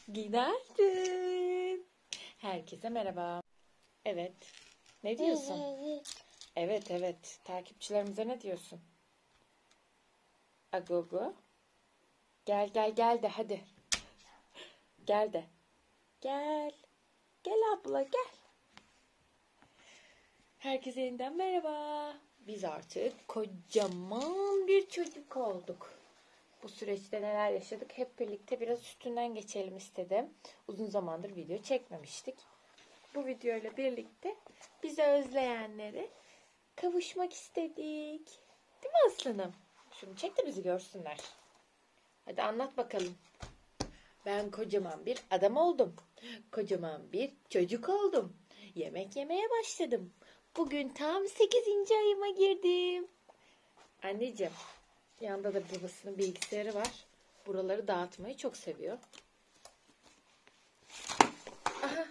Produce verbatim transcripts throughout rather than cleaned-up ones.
Günaydın. Herkese merhaba. Evet. Ne diyorsun? Evet evet. Takipçilerimize ne diyorsun? Agogo. Gel gel gel de hadi. Gel de. Gel. Gel abla gel. Herkese yeniden merhaba. Biz artık kocaman bir çocuk olduk. Bu süreçte neler yaşadık hep birlikte biraz üstünden geçelim istedim. Uzun zamandır video çekmemiştik. Bu videoyla birlikte bizi özleyenleri kavuşmak istedik. Değil mi aslanım? Şunu çek de bizi görsünler. Hadi anlat bakalım. Ben kocaman bir adam oldum. Kocaman bir çocuk oldum. Yemek yemeye başladım. Bugün tam sekizinci ayıma girdim. Anneciğim, yanında da babasının bilgisayarı var. Buraları dağıtmayı çok seviyor. Aha.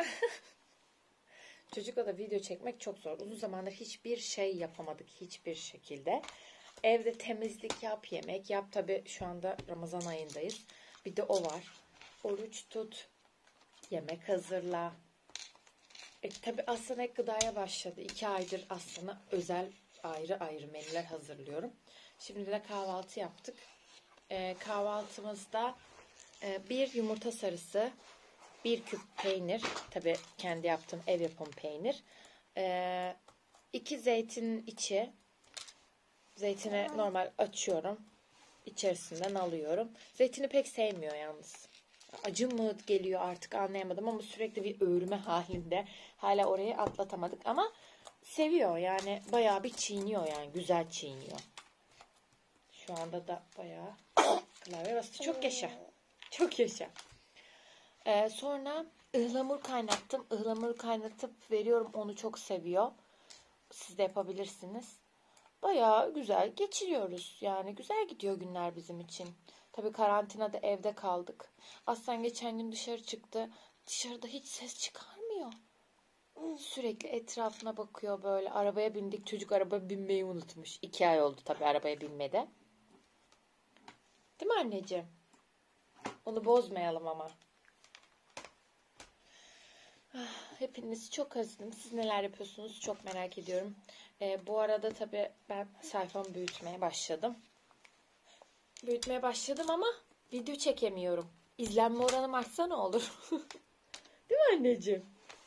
Çocukla da video çekmek çok zor. Uzun zamandır hiçbir şey yapamadık hiçbir şekilde. Evde temizlik yap, yemek yap. Tabii şu anda Ramazan ayındayız. Bir de o var. Oruç tut, yemek hazırla. E, tabii Aslan ek gıdaya başladı. İki aydır Aslan'a özel ayrı ayrı menüler hazırlıyorum. Şimdi de kahvaltı yaptık. E, kahvaltımızda e, bir yumurta sarısı, bir küp peynir, tabii kendi yaptığım ev yapımı peynir, e, iki zeytin içi, zeytini normal açıyorum, içerisinden alıyorum. Zeytini pek sevmiyor yalnız. Acı mı geliyor artık anlayamadım ama sürekli bir öğürme halinde. Hala orayı atlatamadık ama seviyor yani, bayağı bir çiğniyor yani, güzel çiğniyor. Şu anda da bayağı klavye bastı. Çok yaşa. Çok yaşa. Ee, sonra ıhlamur kaynattım. Ihlamur kaynatıp veriyorum. Onu çok seviyor. Siz de yapabilirsiniz. Bayağı güzel geçiriyoruz. Yani güzel gidiyor günler bizim için. Tabii karantinada evde kaldık. Aslan geçen gün dışarı çıktı. Dışarıda hiç ses çıkarmıyor. Sürekli etrafına bakıyor böyle. Arabaya bindik. Çocuk arabaya binmeyi unutmuş. İki ay oldu tabii arabaya binmede. Değil mi anneciğim? Onu bozmayalım ama. Ah, hepinizi çok özledim. Siz neler yapıyorsunuz çok merak ediyorum. Ee, bu arada tabii ben sayfamı büyütmeye başladım. Büyütmeye başladım ama video çekemiyorum. İzlenme oranım artsa ne olur? Değil mi anneciğim?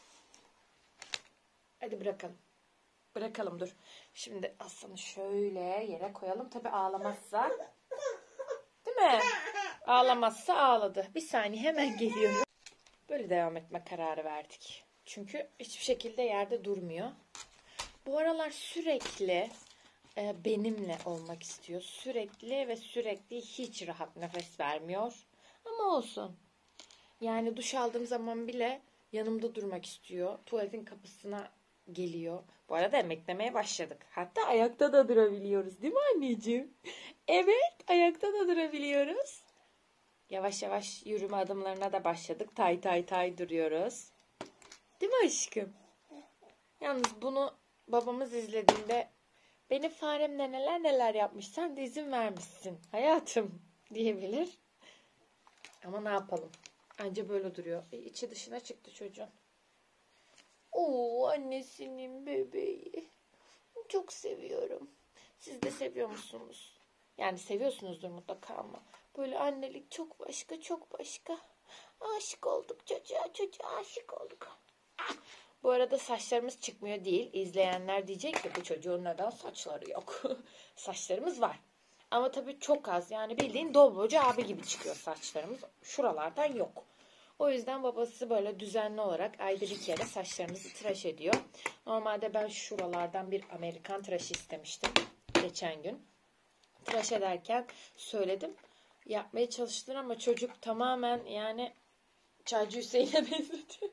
Hadi bırakalım. Bırakalım dur. Şimdi Aslan'ı şöyle yere koyalım. Tabii ağlamazsa. Değil mi? Ağlamazsa ağladı. Bir saniye hemen geliyorum. Böyle devam etme kararı verdik. Çünkü hiçbir şekilde yerde durmuyor. Bu aralar sürekli e, benimle olmak istiyor. Sürekli ve sürekli hiç rahat nefes vermiyor. Ama olsun. Yani duş aldığım zaman bile yanımda durmak istiyor. Tuvaletin kapısına geliyor. Bu arada emeklemeye başladık. Hatta ayakta da durabiliyoruz. Değil mi anneciğim? Evet, ayakta da durabiliyoruz. Yavaş yavaş yürüme adımlarına da başladık. Tay tay tay duruyoruz. Değil mi aşkım? Yalnız bunu babamız izlediğinde benim faremle neler neler yapmış, sen de izin vermişsin hayatım diyebilir. Ama ne yapalım? Anca böyle duruyor. E, içi dışına çıktı çocuğun. Oo, annesinin bebeği. Çok seviyorum. Siz de seviyor musunuz? Yani seviyorsunuzdur mutlaka ama. Böyle annelik çok başka, çok başka. Aşık olduk çocuğa, çocuğa aşık olduk. Bu arada saçlarımız çıkmıyor değil. İzleyenler diyecek ki bu çocuğun neden saçları yok? Saçlarımız var. Ama tabii çok az. Yani bildiğin Doblocu abi gibi çıkıyor saçlarımız. Şuralardan yok. O yüzden babası böyle düzenli olarak ayda bir kere saçlarımızı tıraş ediyor. Normalde ben şuralardan bir Amerikan tıraşı istemiştim geçen gün. Tıraş ederken söyledim. Yapmaya çalıştılar ama çocuk tamamen yani Çaycı Hüseyin'e benzedi.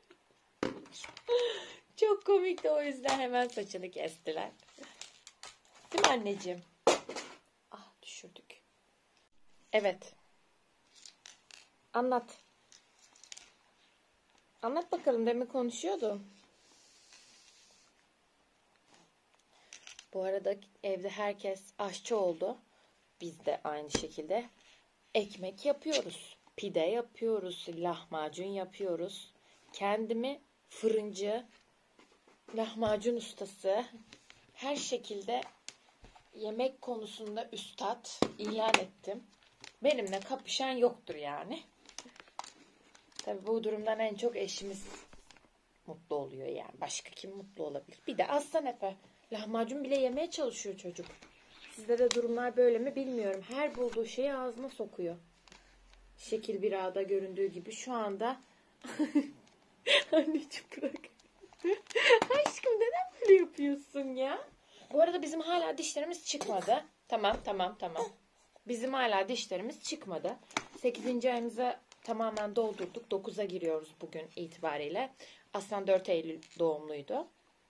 Çok komikti, o yüzden hemen saçını kestiler. Değil mi anneciğim? Ah, düşürdük. Evet. Anlat. Anlat bakalım, demin konuşuyordu. Bu arada evde herkes aşçı oldu. Biz de aynı şekilde ekmek yapıyoruz. pide yapıyoruz, lahmacun yapıyoruz. Kendimi fırıncı, lahmacun ustası, her şekilde yemek konusunda üstad ilan ettim. Benimle kapışan yoktur yani. Tabii bu durumdan en çok eşimiz mutlu oluyor yani. Başka kim mutlu olabilir? Bir de Aslan Efe. Lahmacun bile yemeye çalışıyor çocuk. Sizde de durumlar böyle mi bilmiyorum. Her bulduğu şeyi ağzına sokuyor. Şekil bir ağda göründüğü gibi şu anda. Anneciğim bırak. Aşkım neden böyle yapıyorsun ya? Bu arada bizim hala dişlerimiz çıkmadı. Tamam tamam tamam. Bizim hala dişlerimiz çıkmadı. sekizinci ayımıza tamamen doldurduk. dokuza giriyoruz bugün itibariyle. Aslan dört Eylül doğumluydu.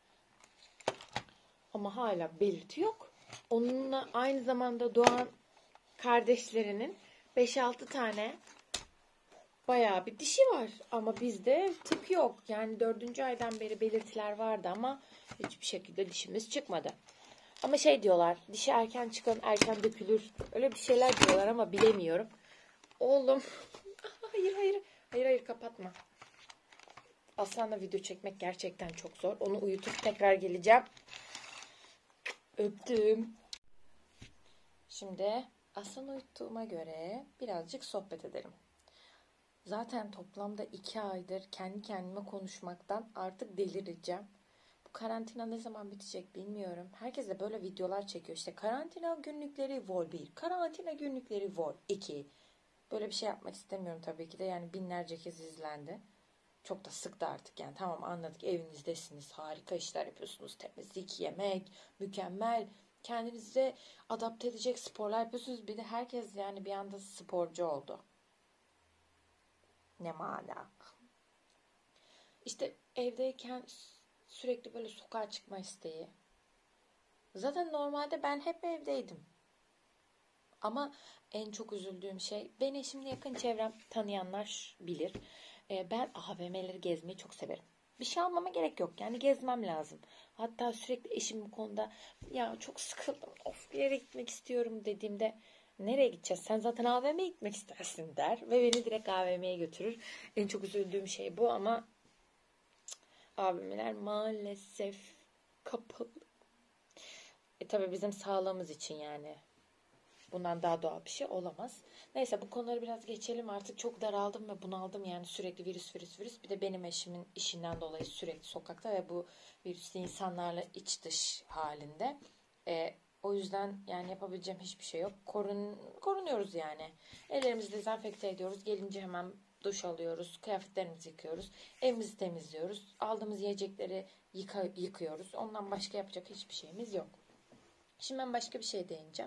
Ama hala belirti yok. Onunla aynı zamanda doğan kardeşlerinin beş altı tane bayağı bir dişi var. Ama bizde tık yok. Yani dördüncü aydan beri belirtiler vardı ama hiçbir şekilde dişimiz çıkmadı. Ama şey diyorlar, dişi erken çıkan erken dökülür. Öyle bir şeyler diyorlar ama bilemiyorum. Oğlum. Hayır hayır. Hayır hayır kapatma. Aslan'la video çekmek gerçekten çok zor. Onu uyutup tekrar geleceğim. Öptüm. Şimdi Aslan'ı uyuttuğuma göre birazcık sohbet edelim. Zaten toplamda iki aydır kendi kendime konuşmaktan artık delireceğim. Bu karantina ne zaman bitecek bilmiyorum. Herkes de böyle videolar çekiyor. İşte karantina günlükleri vol bir, karantina günlükleri vol iki. Böyle bir şey yapmak istemiyorum tabii ki de. Yani binlerce kez izlendi. Çok da sıktı artık yani. Tamam anladık, evinizdesiniz. Harika işler yapıyorsunuz. Temizlik, yemek, mükemmel. Kendinize adapte edecek sporlar yapıyorsunuz. Bir de herkes yani bir anda sporcu oldu. Ne mana. İşte evdeyken sürekli böyle sokağa çıkma isteği. Zaten normalde ben hep evdeydim. Ama en çok üzüldüğüm şey, beni şimdi yakın çevrem tanıyanlar bilir. Ben A V M'leri gezmeyi çok severim. Bir şey almama gerek yok. Yani gezmem lazım. Hatta sürekli eşim bu konuda ya çok sıkıldım, of bir yere gitmek istiyorum dediğimde nereye gideceğiz? Sen zaten A V M'ye gitmek istersin der. Ve beni direkt A V M'ye götürür. En çok üzüldüğüm şey bu ama A V M'ler maalesef kapalı. E tabii bizim sağlığımız için yani. Bundan daha doğal bir şey olamaz. Neyse bu konuları biraz geçelim. Artık çok daraldım ve bunaldım. Yani sürekli virüs virüs virüs. Bir de benim eşimin işinden dolayı sürekli sokakta ve bu virüsle insanlarla iç dış halinde. E, o yüzden yani yapabileceğim hiçbir şey yok. Korun, korunuyoruz yani. Ellerimizi dezenfekte ediyoruz. Gelince hemen duş alıyoruz. Kıyafetlerimizi yıkıyoruz. Evimizi temizliyoruz. Aldığımız yiyecekleri yıka, yıkıyoruz. Ondan başka yapacak hiçbir şeyimiz yok. Şimdi ben başka bir şey değineceğim.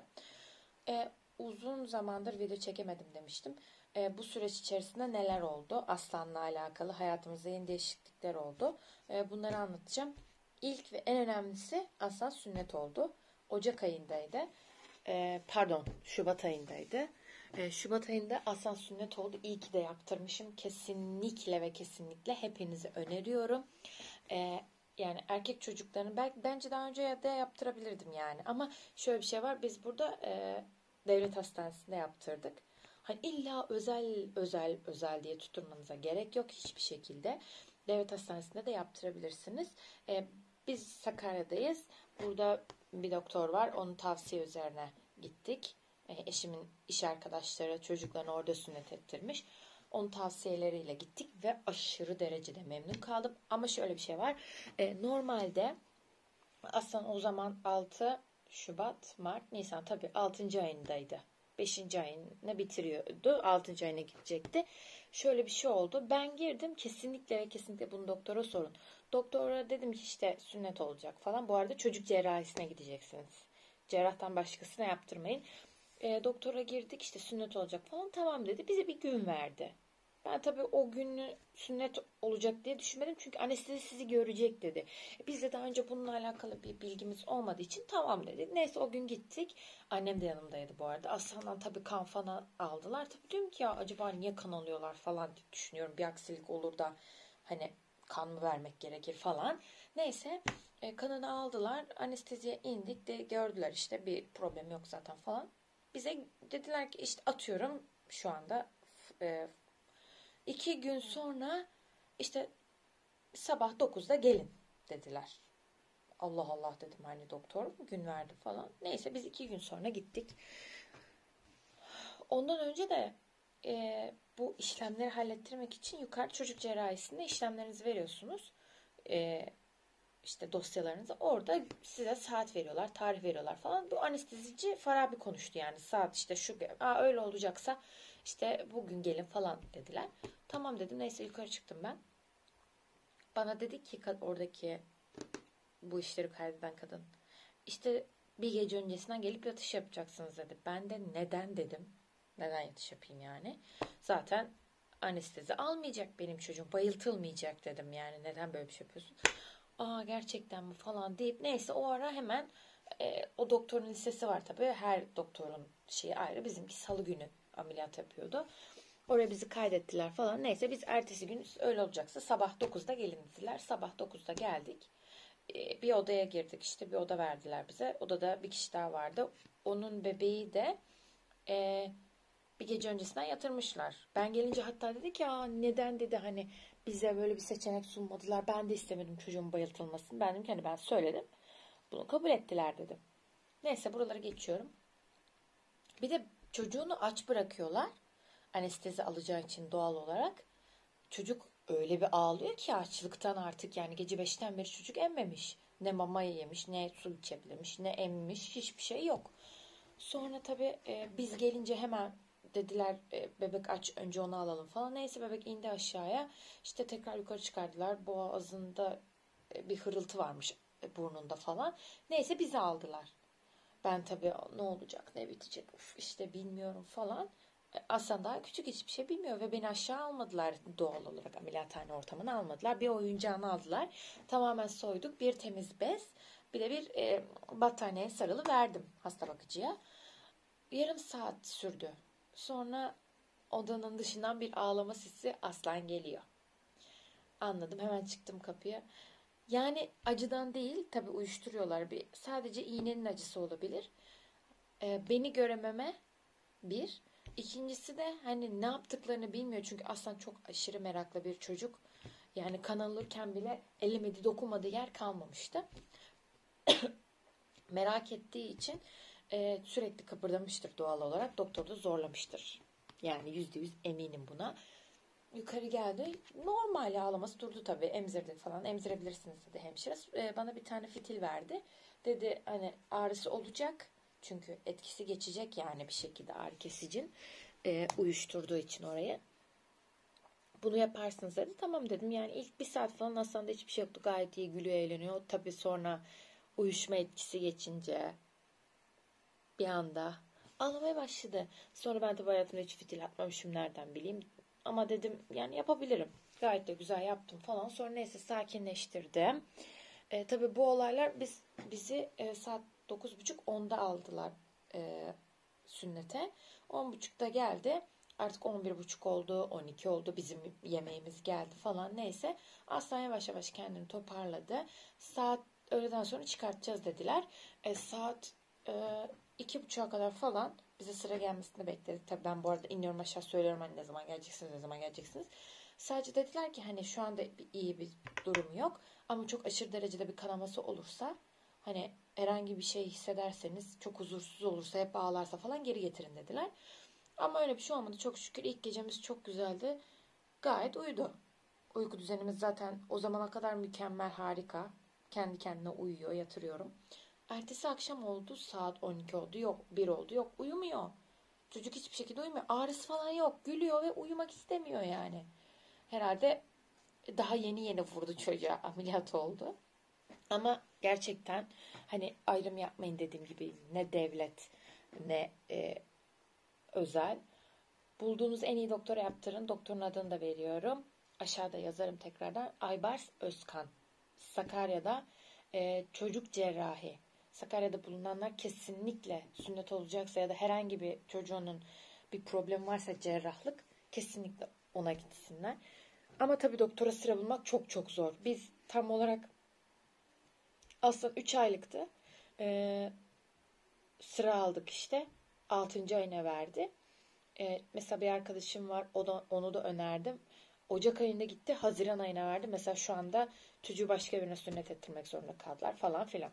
Ee, uzun zamandır video çekemedim demiştim. Ee, bu süreç içerisinde neler oldu? Aslan'la alakalı hayatımızda yeni değişiklikler oldu. Ee, bunları anlatacağım. İlk ve en önemlisi Aslan sünnet oldu. Ocak ayındaydı. Ee, pardon, Şubat ayındaydı. Ee, Şubat ayında Aslan sünnet oldu. İyi ki de yaptırmışım. Kesinlikle ve kesinlikle hepinize öneriyorum. Ee, Yani erkek çocuklarını belki bence daha önce de yaptırabilirdim yani. Ama şöyle bir şey var. Biz burada e, devlet hastanesinde yaptırdık. Hani illa özel özel özel diye tutturmanıza gerek yok hiçbir şekilde. Devlet hastanesinde de yaptırabilirsiniz. E, biz Sakarya'dayız. Burada bir doktor var. Onun tavsiye üzerine gittik. E, eşimin iş arkadaşları çocuklarını orada sünnet ettirmiş. Onun tavsiyeleriyle gittik ve aşırı derecede memnun kaldım. Ama şöyle bir şey var. E, normalde Aslan o zaman altı Şubat, Mart, Nisan tabii altıncı ayındaydı. beşinci ayını bitiriyordu. altıncı ayına gidecekti. Şöyle bir şey oldu. Ben girdim. Kesinlikle ve kesinlikle bunu doktora sorun. Doktora dedim ki işte sünnet olacak falan. Bu arada çocuk cerrahisine gideceksiniz. Cerrahtan başkasına yaptırmayın. E, doktora girdik işte sünnet olacak falan. Tamam dedi. Bize bir gün verdi. Ben tabii o günü sünnet olacak diye düşünmedim. Çünkü anestezi sizi görecek dedi. Biz de daha önce bununla alakalı bir bilgimiz olmadığı için tamam dedi. Neyse o gün gittik. Annem de yanımdaydı bu arada. Aslan'dan tabii kan falan aldılar. Tabii diyorum ki ya acaba niye kan alıyorlar falan diye düşünüyorum. Bir aksilik olur da hani kan mı vermek gerekir falan. Neyse e, kanını aldılar. Anesteziye indik de gördüler işte bir problem yok zaten falan. Bize dediler ki işte atıyorum şu anda E, iki gün sonra işte sabah dokuzda gelin dediler. Allah Allah dedim, hani doktor gün verdi falan. Neyse biz iki gün sonra gittik. Ondan önce de e, bu işlemleri hallettirmek için yukarı çocuk cerrahisinde işlemlerinizi veriyorsunuz. E, işte dosyalarınızı, orada size saat veriyorlar, tarih veriyorlar falan. Bu anestezici Farabi konuştu yani, saat işte şu, aa öyle olacaksa işte bugün gelin falan dediler. Tamam dedim, neyse yukarı çıktım ben. Bana dedi ki oradaki bu işleri kaydeden kadın, işte bir gece öncesinden gelip yatış yapacaksınız dedi. Ben de neden dedim. Neden yatış yapayım yani? Zaten anestezi almayacak benim çocuğum. Bayıltılmayacak dedim yani. Neden böyle bir şey yapıyorsun? Aa gerçekten mi falan deyip, neyse o ara hemen e, o doktorun listesi var tabii. Her doktorun şeyi ayrı. Bizimki salı günü ameliyat yapıyordu. Oraya bizi kaydettiler falan. Neyse biz ertesi gün öyle olacaksa sabah dokuzda gelin dediler. Sabah dokuzda geldik. E, bir odaya girdik, işte bir oda verdiler bize. Odada bir kişi daha vardı. Onun bebeği de e, bir gece öncesinden yatırmışlar. Ben gelince hatta dedi ki, aa neden dedi, hani bize böyle bir seçenek sunmadılar. Ben de istemedim çocuğumun bayıltılmasını. Ben dedim ki hani ben söyledim. Bunu kabul ettiler dedim. Neyse buraları geçiyorum. Bir de çocuğunu aç bırakıyorlar. Anestezi alacağı için doğal olarak. Çocuk öyle bir ağlıyor ki açlıktan artık, yani gece beşten beri çocuk emmemiş. Ne mama yemiş, ne su içebilmiş, ne emmiş, hiçbir şey yok. Sonra tabii e, biz gelince hemen dediler e, bebek aç, önce onu alalım falan. Neyse bebek indi aşağıya. İşte tekrar yukarı çıkardılar. Boğazında e, bir hırıltı varmış e, burnunda falan. Neyse bizi aldılar. Ben tabii ne olacak, ne bitecek, uf, işte bilmiyorum falan. E, Aslan daha küçük, hiçbir şey bilmiyor ve beni aşağı almadılar, doğal olarak ameliyathane ortamına almadılar. Bir oyuncağını aldılar. Tamamen soyduk. Bir temiz bez, bir de bir e, battaniyeye sarılı verdim hasta bakıcıya. Yarım saat sürdü. Sonra odanın dışından bir ağlama sesi, Aslan geliyor. Anladım, hemen çıktım kapıya. Yani acıdan değil tabii, uyuşturuyorlar. Bir, sadece iğnenin acısı olabilir. Ee, beni görememe bir. İkincisi de hani ne yaptıklarını bilmiyor. Çünkü Aslan çok aşırı meraklı bir çocuk. Yani kan alırken bile elemedi, dokunmadığı yer kalmamıştı. Merak ettiği için e, sürekli kıpırdamıştır doğal olarak. Doktor da zorlamıştır. Yani yüzde yüz eminim buna. Yukarı geldi. Normal ağlaması durdu tabii. Emzirdik falan. Emzirebilirsiniz dedi hemşire. E, bana bir tane fitil verdi. Dedi hani ağrısı olacak. Çünkü etkisi geçecek yani bir şekilde, ağrı kesicin. E, uyuşturduğu için orayı. Bunu yaparsınız dedi. Tamam dedim. Yani ilk bir saat falan Aslan'da hiçbir şey yoktu. Gayet iyi gülüyor, eğleniyor. Tabii sonra uyuşma etkisi geçince bir anda ağlamaya başladı. Sonra ben tabii hayatımda hiç fitil atmamışım, nereden bileyim. Ama dedim yani yapabilirim. Gayet de güzel yaptım falan. Sonra neyse sakinleştirdim. E, tabii bu olaylar biz bizi e, saat dokuz buçuk onda aldılar e, sünnete. on buçukta geldi. Artık on bir buçuk oldu, on iki oldu. Bizim yemeğimiz geldi falan, neyse. Aslan yavaş yavaş kendini toparladı. Saat öğleden sonra çıkartacağız dediler. E, saat e, iki buçuğa kadar falan bize sıra gelmesini bekledik. Tabii ben bu arada iniyorum aşağı, söylüyorum hani ne zaman geleceksiniz, ne zaman geleceksiniz. Sadece dediler ki hani şu anda bir, iyi bir durum yok. Ama çok aşırı derecede bir kanaması olursa, hani herhangi bir şey hissederseniz, çok huzursuz olursa, hep ağlarsa falan geri getirin dediler. Ama öyle bir şey olmadı çok şükür. İlk gecemiz çok güzeldi. Gayet uyudu. Uyku düzenimiz zaten o zamana kadar mükemmel, harika. Kendi kendine uyuyor, yatırıyorum. Ertesi akşam oldu, saat on iki oldu, yok bir oldu, yok uyumuyor. Çocuk hiçbir şekilde uyumuyor. Ağrısı falan yok. Gülüyor ve uyumak istemiyor yani. Herhalde daha yeni yeni vurdu çocuğa, ameliyat oldu. Ama gerçekten hani ayrım yapmayın, dediğim gibi ne devlet ne e, özel. Bulduğunuz en iyi doktora yaptırın. Doktorun adını da veriyorum. Aşağıda yazarım tekrardan. Aybars Özkan. Sakarya'da e, çocuk cerrahi. Sakarya'da bulunanlar kesinlikle sünnet olacaksa ya da herhangi bir çocuğunun bir problem varsa, cerrahlık, kesinlikle ona gitsinler. Ama tabii doktora sıra bulmak çok çok zor. Biz tam olarak aslında üç aylıktı. Ee, sıra aldık işte. altıncı ayına verdi. E, mesela bir arkadaşım var, o da, onu da önerdim. Ocak ayında gitti, Haziran ayına verdi. Mesela şu anda çocuğu başka birine sünnet ettirmek zorunda kaldılar falan filan.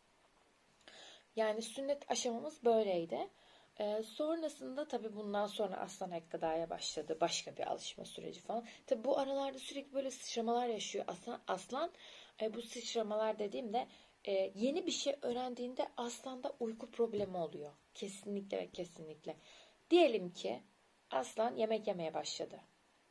Yani sünnet aşamamız böyleydi. Ee, sonrasında tabii bundan sonra Aslan ek gıdaya başladı. Başka bir alışma süreci falan. Tabii bu aralarda sürekli böyle sıçramalar yaşıyor. Aslan, aslan e, bu sıçramalar dediğimde e, yeni bir şey öğrendiğinde Aslan'da uyku problemi oluyor. Kesinlikle ve kesinlikle. Diyelim ki Aslan yemek yemeye başladı.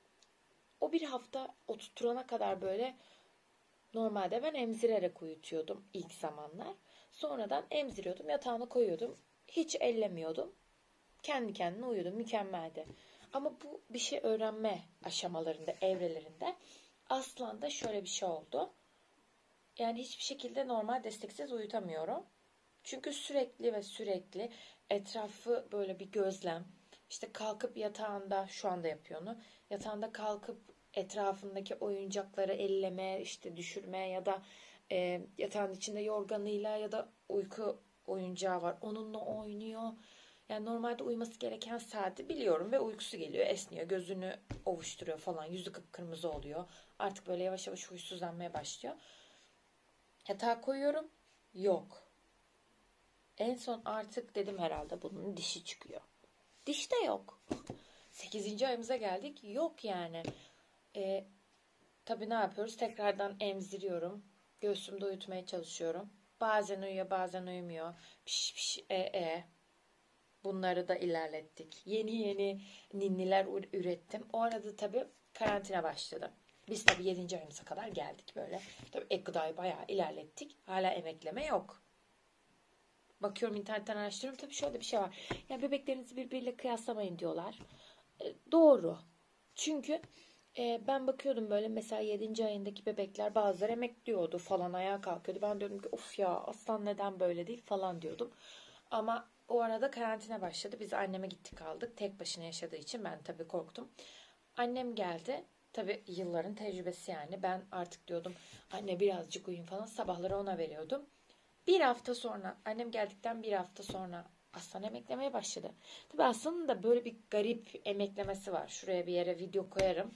O bir hafta oturtturana kadar böyle normalde ben emzirerek uyutuyordum ilk zamanlar. Sonradan emziriyordum, yatağına koyuyordum. Hiç ellemiyordum. Kendi kendine uyuyordum. Mükemmeldi. Ama bu bir şey öğrenme aşamalarında, evrelerinde Aslan'da şöyle bir şey oldu. Yani hiçbir şekilde normal desteksiz uyutamıyorum. Çünkü sürekli ve sürekli etrafı böyle bir gözlem. İşte kalkıp yatağında, şu anda yapıyor onu. Yatağında kalkıp etrafındaki oyuncakları elleme, işte düşürme ya da e, yatağın içinde yorganıyla ya da uyku oyuncağı var. Onunla oynuyor. Yani normalde uyuması gereken saati biliyorum ve uykusu geliyor, esniyor, gözünü ovuşturuyor falan, yüzü kıpkırmızı oluyor. Artık böyle yavaş yavaş huysuzlanmaya başlıyor. Yatağa koyuyorum, yok. En son artık dedim herhalde bunun dişi çıkıyor. Diş de yok. sekizinci ayımıza geldik, yok yani. E, tabii ne yapıyoruz? Tekrardan emziriyorum. Göğsümde uyutmaya çalışıyorum. Bazen uyuyor, bazen uyumuyor. Piş piş e e. Bunları da ilerlettik. Yeni yeni ninniler ürettim. O arada tabii karantina başladı. Biz tabii yedinci ayımıza kadar geldik böyle. Tabii ek gıdayı bayağı ilerlettik. Hala emekleme yok. Bakıyorum internetten araştırıyorum. Tabii şöyle bir şey var. Ya bebeklerinizi birbiriyle kıyaslamayın diyorlar. E, doğru. Çünkü e, ben bakıyordum böyle mesela yedinci ayındaki bebekler bazıları emekliyordu falan, ayağa kalkıyordu. Ben diyordum ki of ya Aslan neden böyle değil falan diyordum. Ama o arada karantina başladı. Biz anneme gittik kaldık. Tek başına yaşadığı için ben tabii korktum. Annem geldi. Tabii yılların tecrübesi yani. Ben artık diyordum anne birazcık uyuyun falan. Sabahları ona veriyordum. Bir hafta sonra, annem geldikten bir hafta sonra Aslan emeklemeye başladı. Tabii Aslan'ın da böyle bir garip emeklemesi var. Şuraya bir yere video koyarım.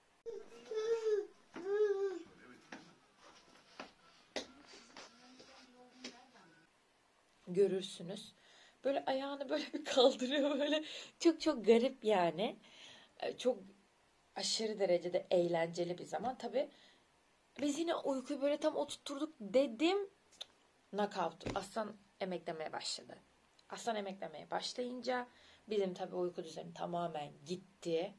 Görürsünüz. Böyle ayağını böyle bir kaldırıyor böyle. Çok çok garip yani. Çok aşırı derecede eğlenceli bir zaman. Tabii biz yine uykuyu böyle tam oturtturduk dedim. Knockout. Aslan emeklemeye başladı. Aslan emeklemeye başlayınca bizim tabii uyku düzeni tamamen gitti.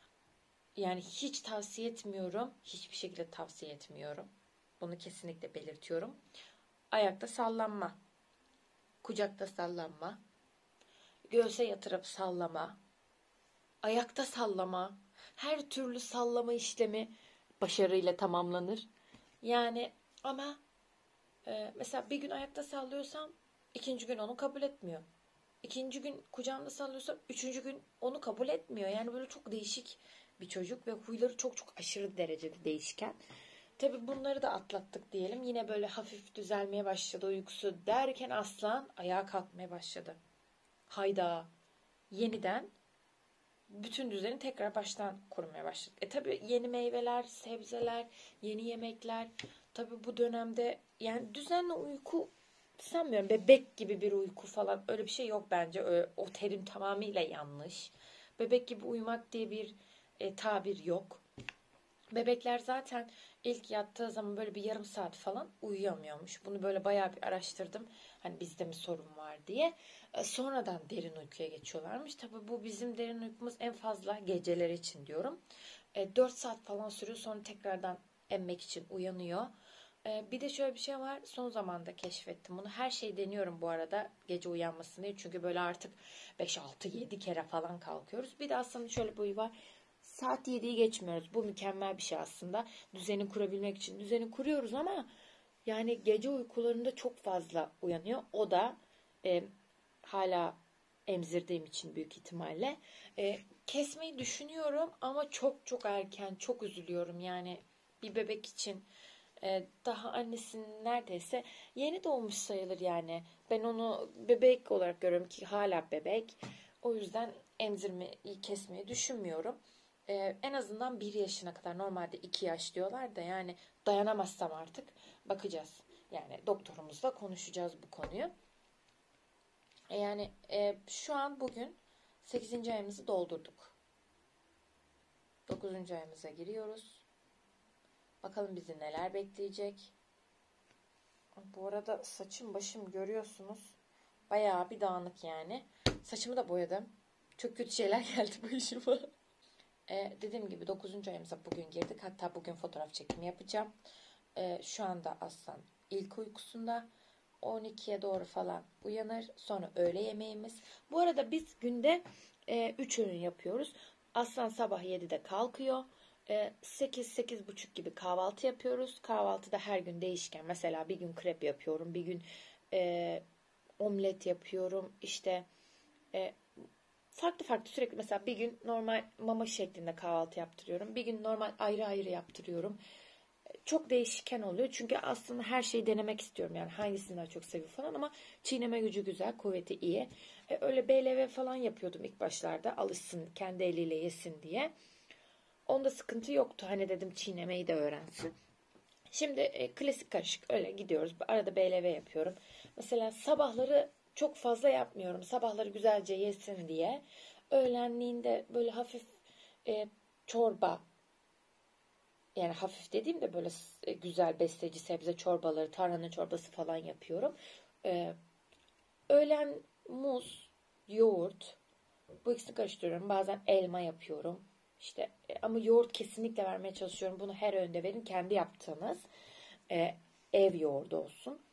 Yani hiç tavsiye etmiyorum. Hiçbir şekilde tavsiye etmiyorum. Bunu kesinlikle belirtiyorum. Ayakta sallanma. Kucakta sallanma. Göğse yatırıp sallama. Ayakta sallama. Her türlü sallama işlemi başarıyla tamamlanır. Yani ama e, mesela bir gün ayakta sallıyorsam ikinci gün onu kabul etmiyor. İkinci gün kucağımda sallıyorsam üçüncü gün onu kabul etmiyor. Yani böyle çok değişik bir çocuk ve huyları çok çok aşırı derecede değişken. Tabii bunları da atlattık diyelim. Yine böyle hafif düzelmeye başladı uykusu derken Aslan ayağa kalkmaya başladı. Hayda. Yeniden bütün düzeni tekrar baştan kurmaya başladık. E tabii yeni meyveler, sebzeler, yeni yemekler. Tabii bu dönemde yani düzenli uyku sanmıyorum. Bebek gibi bir uyku falan öyle bir şey yok bence. Öyle, o terim tamamıyla yanlış. Bebek gibi uyumak diye bir e, tabir yok. Bebekler zaten ilk yattığı zaman böyle bir yarım saat falan uyuyamıyormuş. Bunu böyle bayağı bir araştırdım. Hani bizde mi sorun var diye. E, sonradan derin uykuya geçiyorlarmış. Tabii bu bizim derin uykumuz en fazla geceler için diyorum. E, dört saat falan sürüyor, sonra tekrardan emmek için uyanıyor. E, bir de şöyle bir şey var. Son zamanda keşfettim bunu. Her şeyi deniyorum bu arada gece uyanmasın diye. Çünkü böyle artık beş altı yedi kere falan kalkıyoruz. Bir de aslında şöyle bir huyu var. Saat yediyi geçmiyoruz. Bu mükemmel bir şey aslında. Düzeni kurabilmek için düzeni kuruyoruz ama yani gece uykularında çok fazla uyanıyor. O da e, hala emzirdiğim için büyük ihtimalle. E, kesmeyi düşünüyorum ama çok çok erken. Çok üzülüyorum yani bir bebek için. E, daha annesinin neredeyse yeni doğmuş sayılır yani. Ben onu bebek olarak görüyorum ki hala bebek. O yüzden emzirmeyi kesmeyi düşünmüyorum. Ee, en azından bir yaşına kadar, normalde iki yaş diyorlar da yani dayanamazsam artık bakacağız. Yani doktorumuzla konuşacağız bu konuyu. E yani e, şu an bugün sekizinci ayımızı doldurduk. dokuzuncu ayımıza giriyoruz. Bakalım bizi neler bekleyecek. Bu arada saçım başım görüyorsunuz. Bayağı bir dağınık yani. Saçımı da boyadım. Çok kötü şeyler geldi başıma. Ee, dediğim gibi dokuzuncu ayımıza bugün girdik. Hatta bugün fotoğraf çekimi yapacağım. Ee, şu anda Aslan ilk uykusunda. on ikiye doğru falan uyanır. Sonra öğle yemeğimiz. Bu arada biz günde üç öğün yapıyoruz. Aslan sabah yedide kalkıyor. sekiz sekiz buçuk gibi kahvaltı yapıyoruz. Kahvaltıda her gün değişken. Mesela bir gün krep yapıyorum. Bir gün e, omlet yapıyorum. İşte e, farklı farklı sürekli, mesela bir gün normal mama şeklinde kahvaltı yaptırıyorum. Bir gün normal ayrı ayrı yaptırıyorum. Çok değişken oluyor. Çünkü aslında her şeyi denemek istiyorum. Yani hangisini daha çok seviyor falan, ama çiğneme gücü güzel, kuvveti iyi. E, öyle B L V falan yapıyordum ilk başlarda. Alışsın, kendi eliyle yesin diye. Onda sıkıntı yoktu. Hani dedim çiğnemeyi de öğrensin. Şimdi e, klasik karışık öyle gidiyoruz. Arada B L V yapıyorum. Mesela sabahları çok fazla yapmıyorum. Sabahları güzelce yesin diye. Öğlenliğinde böyle hafif e, çorba, yani hafif dediğimde böyle güzel besleyici sebze çorbaları, tarhana çorbası falan yapıyorum. Ee, öğlen muz, yoğurt, bu ikisini karıştırıyorum. Bazen elma yapıyorum. İşte ama yoğurt kesinlikle vermeye çalışıyorum. Bunu her öğünde verin. Kendi yaptığınız e, ev yoğurdu olsun.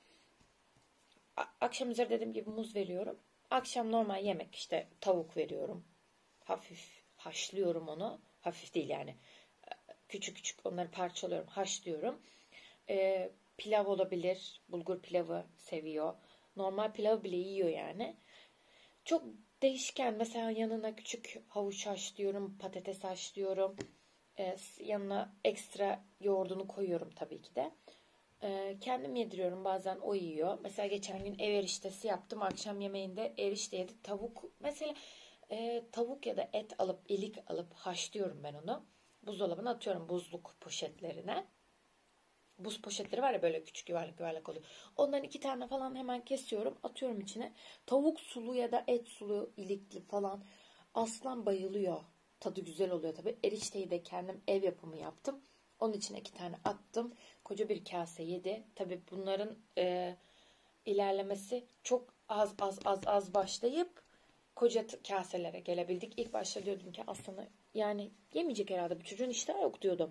A- akşam üzeri dediğim gibi muz veriyorum. Akşam normal yemek, işte tavuk veriyorum. Hafif haşlıyorum onu. Hafif değil yani. Küçük küçük onları parçalıyorum, haşlıyorum. Ee, pilav olabilir. Bulgur pilavı seviyor. Normal pilavı bile yiyor yani. Çok değişken. Mesela yanına küçük havuç haşlıyorum, patates haşlıyorum. Ee, yanına ekstra yoğurdunu koyuyorum tabii ki de. Ee, kendim yediriyorum. Bazen o yiyor. Mesela geçen gün ev eriştesi yaptım. Akşam yemeğinde erişte yedi. Tavuk mesela e, tavuk ya da et alıp, ilik alıp haşlıyorum ben onu. Buzdolabına atıyorum, buzluk poşetlerine. Buz poşetleri var ya, böyle küçük yuvarlak yuvarlak oluyor. Ondan iki tane falan hemen kesiyorum, atıyorum içine. Tavuk sulu ya da et sulu, ilikli falan. Aslan bayılıyor. Tadı güzel oluyor tabii. Erişteyi de kendim ev yapımı yaptım. Onun içine iki tane attım. Koca bir kase yedi. Tabii bunların e, ilerlemesi çok az az az az başlayıp koca kaselere gelebildik. İlk başta diyordum ki Aslan'ı yani yemeyecek herhalde bu çocuğun, iştahı yok diyordum.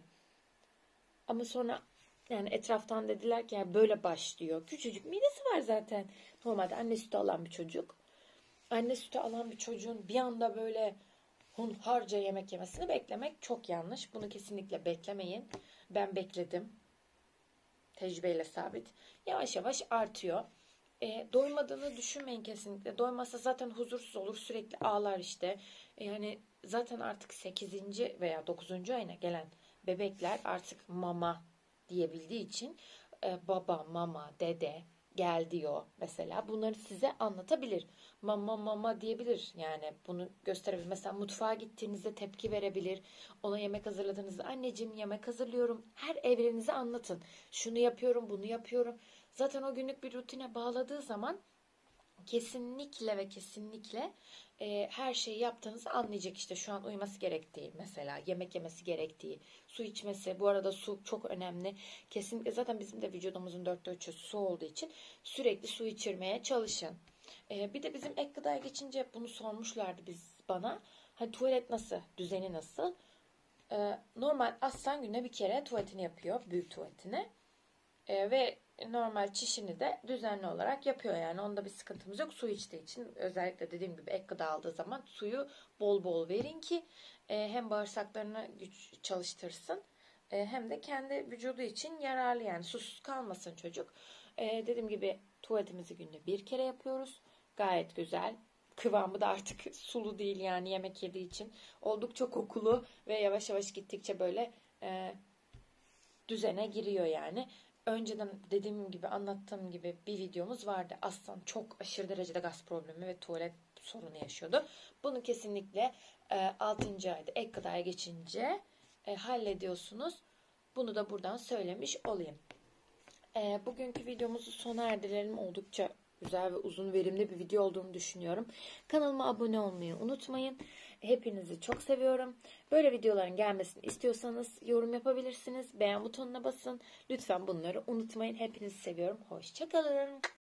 Ama sonra yani etraftan dediler ki yani böyle başlıyor. Küçücük midesi var zaten. Normalde anne sütü alan bir çocuk. Anne sütü alan bir çocuğun bir anda böyle hunharca yemek yemesini beklemek çok yanlış. Bunu kesinlikle beklemeyin. Ben bekledim. Tecrübeyle sabit. Yavaş yavaş artıyor. E, doymadığını düşünmeyin kesinlikle. Doymazsa zaten huzursuz olur. Sürekli ağlar işte. E, yani zaten artık sekizinci veya dokuzuncu ayına gelen bebekler artık mama diyebildiği için e, baba, mama, dede gel diyor mesela. Bunları size anlatabilir. Mama mama diyebilir. Yani bunu gösterebilir. Mesela mutfağa gittiğinizde tepki verebilir. Ona yemek hazırladığınızda anneciğim yemek hazırlıyorum. Her evrenizi anlatın. Şunu yapıyorum, bunu yapıyorum. Zaten o günlük bir rutine bağladığı zaman kesinlikle ve kesinlikle e, her şeyi yaptığınızı anlayacak. İşte şu an uyuması gerektiği, mesela yemek yemesi gerektiği, su içmesi. Bu arada su çok önemli. Kesinlikle zaten bizim de vücudumuzun dörtte üçü su olduğu için sürekli su içirmeye çalışın. E, bir de bizim ek gıdaya geçince bunu sormuşlardı biz bana. Hani tuvalet nasıl, düzeni nasıl? E, normal Aslan günde bir kere tuvaletini yapıyor, büyük tuvaletini. E, ve normal çişini de düzenli olarak yapıyor, yani onda bir sıkıntımız yok. Su içtiği için, özellikle dediğim gibi ek gıda aldığı zaman suyu bol bol verin ki e, hem bağırsaklarını güç çalıştırsın e, hem de kendi vücudu için yararlı, yani susuz kalmasın çocuk. E, dediğim gibi tuvaletimizi günde bir kere yapıyoruz. Gayet güzel. Kıvamı da artık sulu değil, yani yemek yediği için oldukça kokulu ve yavaş yavaş gittikçe böyle e, düzene giriyor yani. Önceden dediğim gibi, anlattığım gibi bir videomuz vardı. Aslan çok aşırı derecede gaz problemi ve tuvalet sorunu yaşıyordu. Bunu kesinlikle e, altıncı ayda ek gıdaya geçince e, hallediyorsunuz. Bunu da buradan söylemiş olayım. E, bugünkü videomuzu sona erdirelim. Oldukça güzel ve uzun, verimli bir video olduğunu düşünüyorum. Kanalıma abone olmayı unutmayın. Hepinizi çok seviyorum. Böyle videoların gelmesini istiyorsanız yorum yapabilirsiniz. Beğen butonuna basın. Lütfen bunları unutmayın. Hepinizi seviyorum. Hoşça kalın.